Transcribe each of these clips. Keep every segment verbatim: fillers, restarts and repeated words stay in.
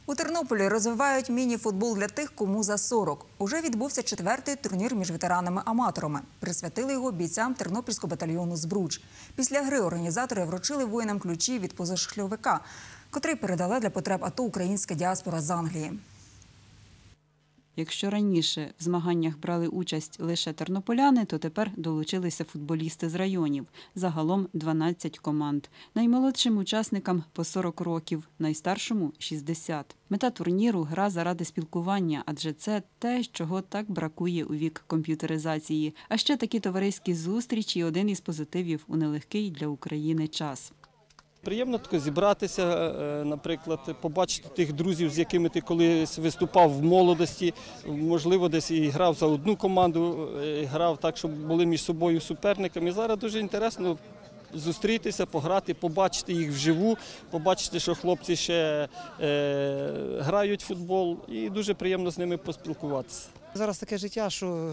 У Тернополі розвивають міні-футбол для тих, кому за сорок. Уже відбувся четвертий турнір між ветеранами-аматорами. Присвятили його бійцям Тернопільського батальйону «Збруч». Після гри організатори вручили воїнам ключі від позашляховика, котрий передала для потреб АТО українська діаспора з Англії. Якщо раніше в змаганнях брали участь лише тернополяни, то тепер долучилися футболісти з районів. Загалом дванадцять команд. Наймолодшим учасникам по сорок років, найстаршому – шістдесят. Мета турніру – гра заради спілкування, адже це те, чого так бракує у вік комп'ютеризації. А ще такі товариські зустрічі – один із позитивів у нелегкий для України час. Приємно тако зібратися, наприклад, побачити тих друзів, з якими ти колись виступав в молодості, можливо, десь і грав за одну команду, грав так, щоб були між собою суперниками. Зараз дуже інтересно зустрітися, пограти, побачити їх вживу, побачити, що хлопці ще е, грають в футбол, і дуже приємно з ними поспілкуватися. Зараз таке життя, що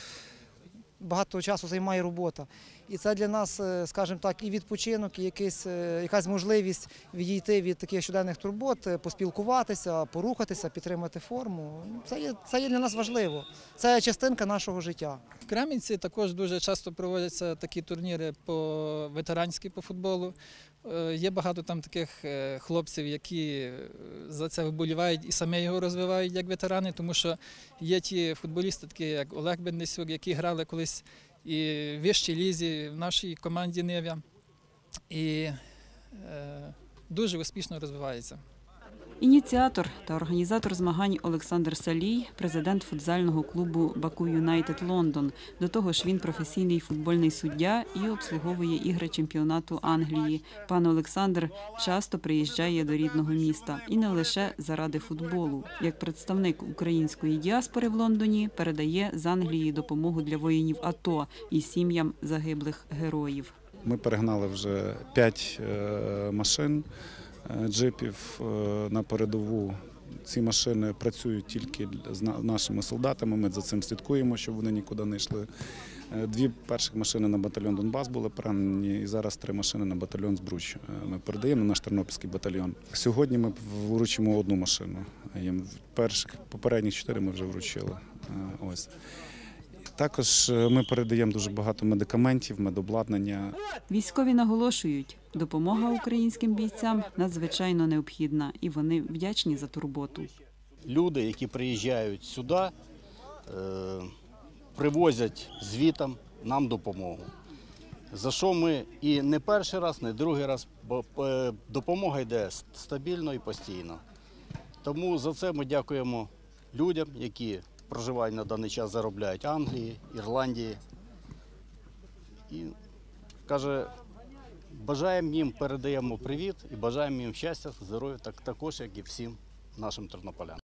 багато часу займає робота. І це для нас, скажімо так, і відпочинок, і якийсь, якась можливість відійти від таких щоденних турбот, поспілкуватися, порухатися, підтримати форму. Це є, це є для нас важливо. Це частинка нашого життя. В Кремінці також дуже часто проводяться такі турніри по ветеранськи по футболу. Є багато там таких хлопців, які за це вболівають і самі його розвивають як ветерани, тому що є ті футболісти, такі як Олег Бендесюк, які грали колись і в вищій лізі в нашій команді «Нивя», і е, дуже успішно розвивається. Ініціатор та організатор змагань Олександр Салій – президент футзального клубу «Баку Юнайтед Лондон». До того ж, він професійний футбольний суддя і обслуговує ігри чемпіонату Англії. Пан Олександр часто приїжджає до рідного міста. І не лише заради футболу. Як представник української діаспори в Лондоні передає з Англії допомогу для воїнів АТО і сім'ям загиблих героїв. Ми перегнали вже п'ять машин, джипів на передову. Ці машини працюють тільки з нашими солдатами, ми за цим слідкуємо, щоб вони нікуди не йшли. Дві перших машини на батальйон «Донбас» були передані, і зараз три машини на батальйон «Збруч» ми передаємо на наш Тернопільський батальйон. Сьогодні ми вручимо одну машину, перших, попередніх чотири ми вже вручили. Ось. Також ми передаємо дуже багато медикаментів, медобладнання. Військові наголошують, допомога українським бійцям надзвичайно необхідна, і вони вдячні за турботу. Люди, які приїжджають сюди, привозять звітом нам допомогу. За що ми і не перший раз, не другий раз, бо допомога йде стабільно і постійно. Тому за це ми дякуємо людям, які проживають на даний час, заробляють в Англії, Ірландії. І, каже, бажаємо їм, передаємо привіт і бажаємо їм щастя, здоров'я, так, також, як і всім нашим тернополянам.